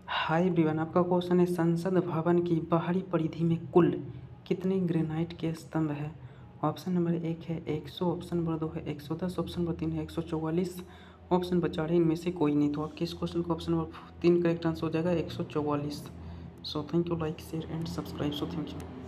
Hi everyone, आपका question है संसद भवन की बाहरी परिधि में कुल कितने ग्रेनाइट के स्तंभ हैं। ऑप्शन नंबर 1 है 100, ऑप्शन नंबर 2 है 110, ऑप्शन नंबर 3 है 144, ऑप्शन बचा रहे इनमें से कोई नहीं। तो आपके इस क्वेश्चन का ऑप्शन नंबर 3 करेक्ट आंसर हो जाएगा 144। So thank you, like share and subscribe. So thank you.